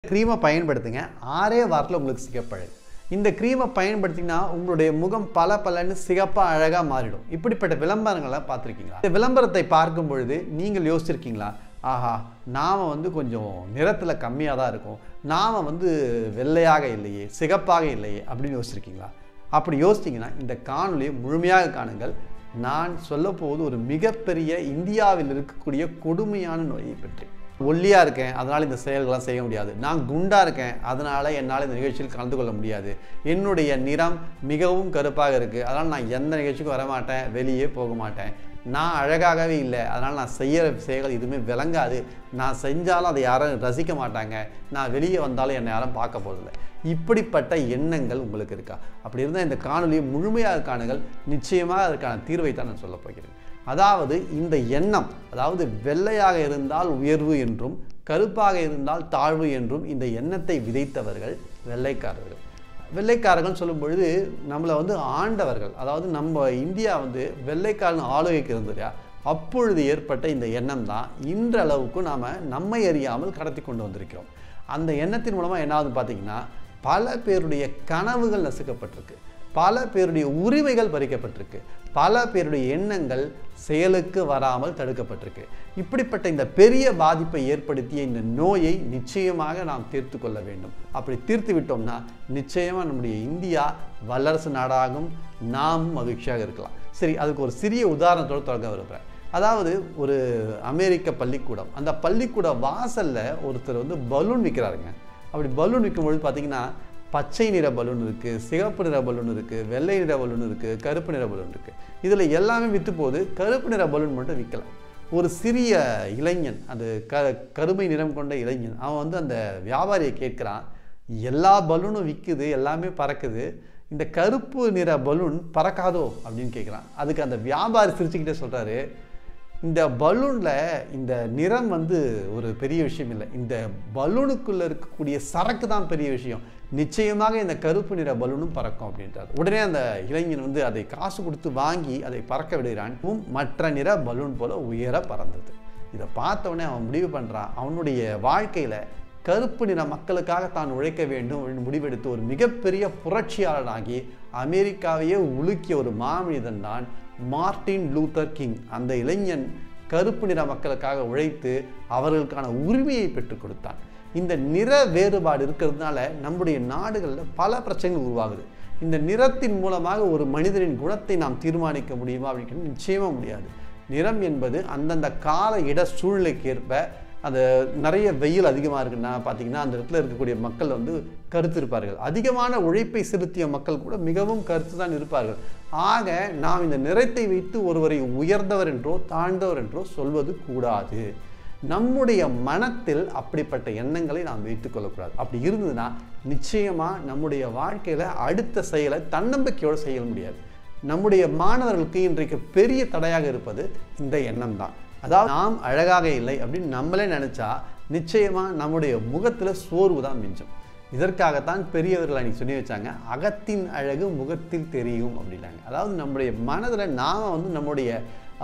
கிரீமை பயன்படுத்துங்க 6 வாரத்தில் உங்களுக்கு சிகப்பழகு. இந்த கிரீமை பயன்படுத்தினா உங்களுடைய முகம் பல பலன்னு சிகப்பா அழகாக மாறிடும். இப்படிப்பட்ட விளம்பரங்களை பார்த்துருக்கீங்களா? இந்த விளம்பரத்தை பார்க்கும் பொழுது நீங்கள் யோசிச்சிருக்கீங்களா? ஆஹா, நாம் கொஞ்சம் நிறத்தில் கம்மியாக தான் இருக்கும், நாம் வெள்ளையாக இல்லையே, சிகப்பாக இல்லையே அப்படின்னு யோசிச்சிருக்கீங்களா? அப்படி யோசிச்சிங்கன்னா இந்த காணொலியை முழுமையாக காணுங்கள். நான் சொல்ல போவது ஒரு மிகப்பெரிய இந்தியாவில் இருக்கக்கூடிய கொடுமையான நோயை பற்றி. ஒல்லியாக இருக்கேன், அதனால் இந்த செயல்கள்லாம் செய்ய முடியாது. நான் குண்டாக இருக்கேன், அதனால் என்னால் இந்த நிகழ்ச்சியில் கலந்து கொள்ள முடியாது. என்னுடைய நிறம் மிகவும் கருப்பாக இருக்குது, அதனால் நான் எந்த நிகழ்ச்சிக்கும் வரமாட்டேன், வெளியே போக மாட்டேன். நான் அழகாகவே இல்லை, அதனால் நான் செய்கிற செயல்கள் எதுவுமே விளங்காது. நான் செஞ்சாலும் அதை யாரும் ரசிக்க மாட்டாங்க. நான் வெளியே வந்தாலும் என்னை யாரும் பார்க்க போகிறதில்லை. இப்படிப்பட்ட எண்ணங்கள் உங்களுக்கு இருக்கா? அப்படி இருந்தால் இந்த காணொலியை முழுமையாக காணுங்கள். நிச்சயமாக அதற்கான தீர்வை தான் நான் சொல்ல போகிறேன். அதாவது இந்த எண்ணம், அதாவது வெள்ளையாக இருந்தால் உயர்வு என்றும் கருப்பாக இருந்தால் தாழ்வு என்றும் இந்த எண்ணத்தை விதைத்தவர்கள் வெள்ளைக்காரர்கள். வெள்ளைக்காரர்கள் சொல்லும் பொழுது நம்மளை ஆண்டவர்கள், அதாவது நம்ம இந்தியா வெள்ளைக்காரன் ஆளுகைக்கு இருந்தது. அப்பொழுது ஏற்பட்ட இந்த எண்ணம் தான் இன்றளவுக்கு நாம் நம்மை அறியாமல் கடத்தி கொண்டு வந்திருக்கிறோம். அந்த எண்ணத்தின் மூலமாக என்ன ஆகுதுன்னு பார்த்தீங்கன்னா, பல பேருடைய கனவுகள் நசுக்கப்பட்டிருக்கு, பல பேருடைய உரிமைகள் பறிக்கப்பட்டிருக்கு, பல பேருடைய எண்ணங்கள் செயலுக்கு வராமல் தடுக்கப்பட்டிருக்கு. இப்படிப்பட்ட இந்த பெரிய பாதிப்பை ஏற்படுத்திய இந்த நோயை நிச்சயமாக நாம் தீர்த்து கொள்ள வேண்டும். அப்படி தீர்த்து விட்டோம்னா நிச்சயமாக நம்முடைய இந்தியா வல்லரசு நாடாகும், நாம் மகிழ்ச்சியாக இருக்கலாம். சரி, அதுக்கு ஒரு சிறிய உதாரணத்தோடு தொடங்க விரும்புகிறேன். அதாவது ஒரு அமெரிக்க பள்ளிக்கூடம், அந்த பள்ளிக்கூட வாசலில் ஒருத்தர் பலூன் விற்கிறாருங்க. அப்படி பலூன் விற்கும்பொழுது பார்த்தீங்கன்னா, பச்சை நிற பலூன் இருக்குது, சிகப்பு நிற பலூன் இருக்குது, வெள்ளை நிற பலூன் இருக்குது, கருப்பு நிற பலூன் இருக்குது. இதில் எல்லாமே விற்று போது கருப்பு நிற பலூன் மட்டும் விற்கல. ஒரு சிறிய இளைஞன், அது கருமை நிறம் கொண்ட இளைஞன், அவன் அந்த வியாபாரியை கேட்குறான், எல்லா பலூனும் விற்குது, எல்லாமே பறக்குது, இந்த கருப்பு நிற பலூன் பறக்காதோ அப்படின்னு கேட்குறான். அதுக்கு அந்த வியாபாரி சிரிச்சுக்கிட்டே சொல்கிறாரு, இந்த பலூனில் இந்த நிறம் ஒரு பெரிய விஷயம் இல்லை, இந்த பலூனுக்குள்ளே இருக்கக்கூடிய சரக்கு தான் பெரிய விஷயம். நிச்சயமாக இந்த கருப்பு நிற பலூனும் பறக்கும் அப்படின்றார். உடனே அந்த இளைஞன் அதை காசு கொடுத்து வாங்கி அதை பறக்க விடுகிறான். மற்ற நிற பலூன் போல உயர பறந்தது. இதை பார்த்தவொடனே அவன் முடிவு பண்ணுறான், அவனுடைய வாழ்க்கையில் கருப்பு நிற மக்களுக்காக தான் உழைக்க வேண்டும் அப்படின்னு முடிவெடுத்து ஒரு மிகப்பெரிய புரட்சியாளனாகி அமெரிக்காவையே உலுக்கிய ஒரு மாமனிதன் தான் மார்ட்டின் லூத்தர் கிங். அந்த இளைஞன் கருப்பு நிற மக்களுக்காக உழைத்து அவர்களுக்கான உரிமையை பெற்றுக் கொடுத்தான். இந்த நிற வேறுபாடு இருக்கிறதுனால நம்முடைய நாடுகளில் பல பிரச்சனைகள் உருவாகுது. இந்த நிறத்தின் மூலமாக ஒரு மனிதனின் குணத்தை நாம் தீர்மானிக்க முடியுமா அப்படின்னு நிச்சயமாக முடியாது. நிறம் என்பது அந்தந்த கால இட சூழ்நிலைக்கு ஏற்ப, அந்த நிறைய வெயில் அதிகமாக இருக்குன்னா பார்த்தீங்கன்னா அந்த இடத்துல இருக்கக்கூடிய மக்கள் கருத்து இருப்பார்கள். அதிகமான உழைப்பை செலுத்திய மக்கள் கூட மிகவும் கருத்து தான் இருப்பார்கள். ஆக நாம் இந்த நிறத்தை வைத்து ஒருவரை உயர்ந்தவர் என்றோ தாழ்ந்தவர் என்றோ சொல்வது கூடாது. நம்முடைய மனத்தில் அப்படிப்பட்ட எண்ணங்களை நாம் வைத்துக் கொள்ளக்கூடாது. அப்படி இருந்ததுன்னா நிச்சயமாக நம்முடைய வாழ்க்கையில் அடுத்த செயலை தன்னம்பிக்கையோடு செய்ய முடியாது. நம்முடைய மாணவர்களுக்கு இன்றைக்கு பெரிய தடையாக இருப்பது இந்த எண்ணம் தான். அதாவது நாம் அழகாக இல்லை அப்படின்னு நம்மளே நினச்சா நிச்சயமாக நம்முடைய முகத்தில் சோர்வு தான் மிஞ்சும். இதற்காகத்தான் பெரியவர்கள் அன்றைக்கி சொல்லி வச்சாங்க, அகத்தின் அழகு முகத்தில் தெரியும் அப்படின்னாங்க. அதாவது நம்முடைய மனதில் நாம் நம்முடைய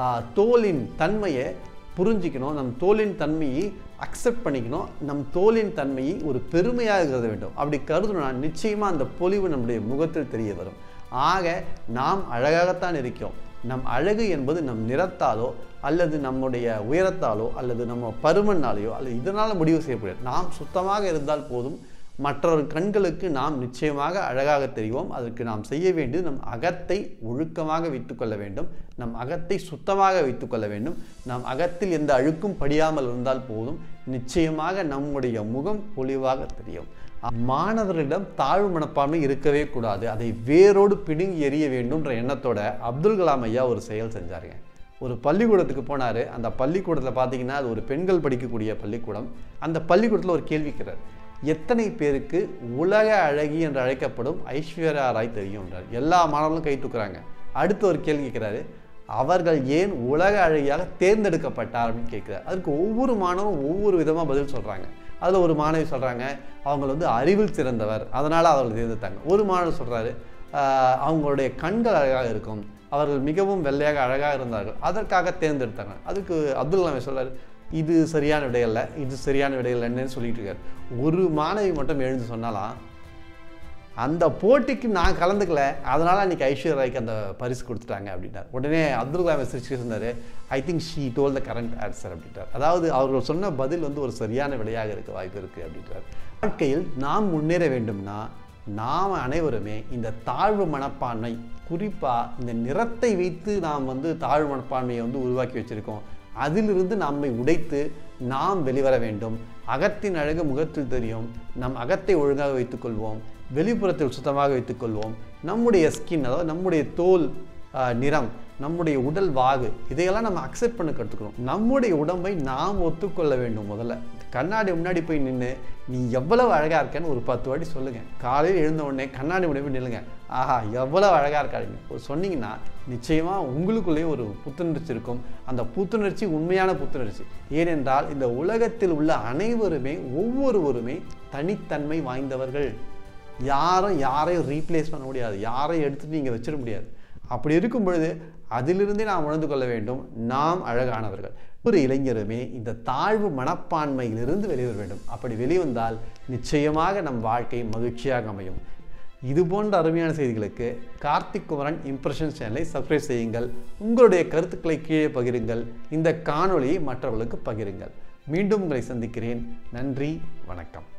தோலின் தன்மையை புரிஞ்சிக்கணும், நம் தோலின் தன்மையை அக்செப்ட் பண்ணிக்கணும், நம் தோலின் தன்மையை ஒரு பெருமையாக கருத வேண்டும். அப்படி கருதுனா நிச்சயமாக அந்த பொலிவு நம்முடைய முகத்தில் தெரிய வரும். ஆக நாம் அழகாகத்தான் இருக்கிறோம். நம் அழகு என்பது நம் நிறத்தாலோ அல்லது நம்முடைய உயரத்தாலோ அல்லது நம்ம பருமனாலேயோ அல்லது இதனால் முடிவு செய்யப்படாது. நாம் சுத்தமாக இருந்தால் போதும். மற்றொரு கண்களுக்கு நாம் நிச்சயமாக அழகாக தெரிவோம். அதற்கு நாம் செய்ய வேண்டியது நம் அகத்தை ஒழுக்கமாக வைத்துக்கொள்ள வேண்டும், நம் அகத்தை சுத்தமாக வைத்துக்கொள்ள வேண்டும். நம் அகத்தில் எந்த அழுக்கும் படியாமல் இருந்தால் போதும். நிச்சயமாக நம்முடைய முகம் பொலிவாக தெரியும். மாணவர்களிடம் தாழ்வு மனப்பான்மை இருக்கவே கூடாது, அதை வேரோடு பிடுங்கி எறிய வேண்டும்ன்ற எண்ணத்தோட அப்துல் கலாம் ஐயா ஒரு செயல் செஞ்சாருங்க. ஒரு பள்ளிக்கூடத்துக்கு போனார். அந்த பள்ளிக்கூடத்தில் பார்த்தீங்கன்னா அது ஒரு பெண்கள் படிக்கக்கூடிய பள்ளிக்கூடம். அந்த பள்ளிக்கூடத்தில் ஒரு கேள்வி கேட்கிறார், எத்தனை பேருக்கு உலக அழகி என்று அழைக்கப்படும் ஐஸ்வர்யா ராய் தெரியும் என்றார். எல்லா மாணவர்களும் கை தூக்குறாங்க. அடுத்து ஒரு கேள்வி கேட்கிறாரு, அவர்கள் ஏன் உலக அழகியாக தேர்ந்தெடுக்கப்பட்டார் அப்படின்னு கேட்குறாரு. அதுக்கு ஒவ்வொரு மாணவரும் ஒவ்வொரு விதமாக பதில் சொல்கிறாங்க. அதில் ஒரு மாணவி சொல்கிறாங்க, அவங்க அறிவில் சிறந்தவர், அதனால் அவர்கள் தேர்ந்தெடுத்தாங்க. ஒரு மாணவர் சொல்கிறாரு, அவங்களுடைய கண்கள் அழகாக இருக்கும், அவர்கள் மிகவும் வெள்ளையாக அழகாக இருந்தார்கள், அதற்காக தேர்ந்தெடுத்தாங்க. அதுக்கு அப்துல் கலாம் சொல்கிறார், இது சரியான விடை அல்ல, இது சரியான விடை இல்லைன்னு சொல்லிட்டு இருக்காரு. ஒரு மாணவி மட்டும் எழுந்து சொன்னாலாம், அந்த போட்டிக்கு நான் கலந்துக்கல, அதனால் அன்றைக்கி ஐஸ்வர்யா ராய்க்கு அந்த பரிசு கொடுத்துட்டாங்க அப்படின்ட்டார். உடனே அப்துல் கலாம் சிரிச்சு சொன்னார், I think she told the correct answer அப்படின்ட்டார். அதாவது அவர்கள் சொன்ன பதில் வந்து ஒரு சரியான விடையாக இருக்க வாய்ப்பு இருக்குது அப்படின்றார். வாழ்க்கையில் நாம் முன்னேற வேண்டும்னா நாம் அனைவருமே இந்த தாழ்வு மனப்பான்மை, குறிப்பாக இந்த நிறத்தை வைத்து நாம் வந்து தாழ்வு மனப்பான்மையை வந்து உருவாக்கி வச்சுருக்கோம், அதிலிருந்து நம்மை உடைத்து நாம் வெளிவர வேண்டும். அகத்தின் அழகு முகத்தில் தெரியும், நம் அகத்தை ஒழுங்காக வைத்துக்கொள்வோம், வெளிப்புறத்தில் சுத்தமாக வைத்துக்கொள்வோம். நம்முடைய ஸ்கின், அதாவது நம்முடைய தோல் நிறம், நம்முடைய உடல் வாகு, இதையெல்லாம் நம்ம அக்செப்ட் பண்ண கற்றுக்கணும். நம்முடைய உடம்பை நாம் ஒத்துக்கொள்ள வேண்டும். முதல்ல கண்ணாடி முன்னாடி போய் நின்று நீ எவ்வளவு அழகாக இருக்கேன்னு ஒரு 10 வாட்டி சொல்லுங்கள். காலையில் எழுந்த உடனே கண்ணாடி முன்னாடி போய் நில்லுங்க, ஆஹா எவ்வளோ அழகாக இருக்காருன்னு சொன்னீங்கன்னா நிச்சயமாக உங்களுக்குள்ளேயே ஒரு புத்துணர்ச்சி இருக்கும். அந்த புத்துணர்ச்சி உண்மையான புத்துணர்ச்சி. ஏனென்றால் இந்த உலகத்தில் உள்ள அனைவருமே, ஒவ்வொருவருமே தனித்தன்மை வாய்ந்தவர்கள். யாரையும் ரீப்ளேஸ் பண்ண முடியாது, யாரையும் எடுத்துகிட்டு நீங்கள் வச்சிட முடியாது. அப்படி இருக்கும் பொழுது அதிலிருந்தே நாம் உணர்ந்து கொள்ள வேண்டும், நாம் அழகானவர்கள். ஒரு இளைஞருமே இந்த தாழ்வு மனப்பான்மையிலிருந்து வெளிவர வேண்டும். அப்படி வெளிவந்தால் நிச்சயமாக நம் வாழ்க்கை மகிழ்ச்சியாக அமையும். இது போன்ற அருமையான செய்திகளுக்கு கார்த்திக் குமரன் இம்ப்ரெஷன்ஸ் சேனலை சப்ஸ்கிரைப் செய்யுங்கள். உங்களுடைய கருத்துக்களை கீழே பகிருங்கள். இந்த காணொளியை மற்றவர்களுக்கு பகிருங்கள். மீண்டும் உங்களை சந்திக்கிறேன். நன்றி, வணக்கம்.